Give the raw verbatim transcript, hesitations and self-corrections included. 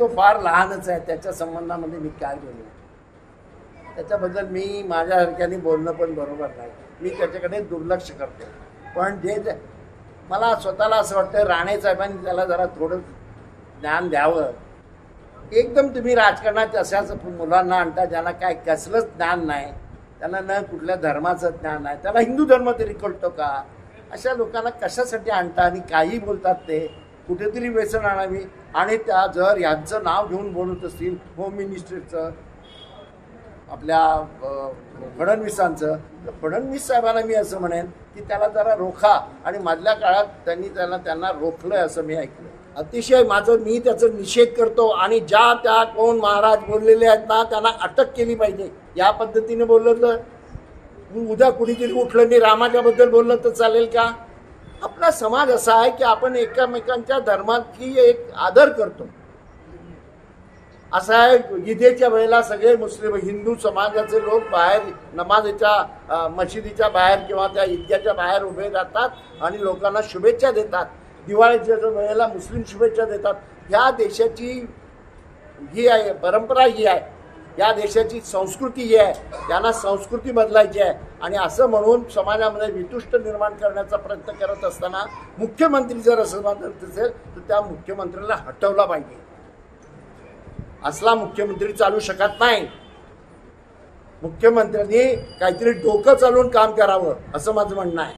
तो फार लहानच आहे, त्याच्या संबंधामध्ये मी काय बोलू, त्याच्याबद्दल मी माझ्यासारख्याने बोलणं पण बरोबर नाही, मी त्याच्याकडे दुर्लक्ष करतो. पण जे मला स्वतःला असं वाटतं राणे साहेबांनी त्याला जरा थोडं ज्ञान द्यावं. एकदम तुम्ही राजकारणात अशाच मुलांना आणता ज्यांना काय कसलंच ज्ञान नाही, त्यांना न कुठल्या धर्माचं ज्ञान नाही, त्याला हिंदू धर्म तरी कळतो का, अशा लोकांना कशासाठी आणता आणि काही बोलतात ते. कुठेतरी व्यसन आणावी आणि त्या जर यांचं नाव घेऊन बोलत असतील होम मिनिस्टरचं आपल्या फडणवीसांचं, तर फडणवीस साहेबांना मी असं म्हणेन की त्याला जरा रोखा. आणि मधल्या काळात त्यांनी त्याला त्यांना रोखलंय असं मी ऐकलं. अतिशय माझं मी त्याचा निषेध करतो आणि ज्या त्या कोण महाराज बोललेले आहेत ना त्यांना अटक केली पाहिजे. या पद्धतीने बोललं तर उद्या कुणीतरी उठलं मी रामाच्याबद्दल बोललं तर चालेल का? आपला समाज असा आहे की आपण एकमेकांच्या धर्माची एक आदर करतो. असं आहे ईदेच्या वेळेला सगळे मुस्लिम हिंदू समाजाचे लोक बाहेर नमाजच्या मशिदीच्या बाहेर किंवा त्या ईदगाच्या बाहेर उभे राहतात आणि लोकांना शुभेच्छा देतात. दिवाळीच्या वेळेला मुस्लिम शुभेच्छा देतात. ह्या देशाची ही आहे परंपरा, ही आहे या देशाची संस्कृती ही आहे. त्यांना संस्कृती बदलायची आहे आणि असं म्हणून समाजामध्ये वितुष्ट निर्माण करण्याचा प्रयत्न करत असताना मुख्यमंत्री जर असं म्हणत असेल तर त्या मुख्यमंत्र्याला हटवला पाहिजे. असला मुख्यमंत्री चालू शकत नाही. मुख्यमंत्र्यांनी काहीतरी डोकं चालवून काम करावं असं माझं म्हणणं आहे.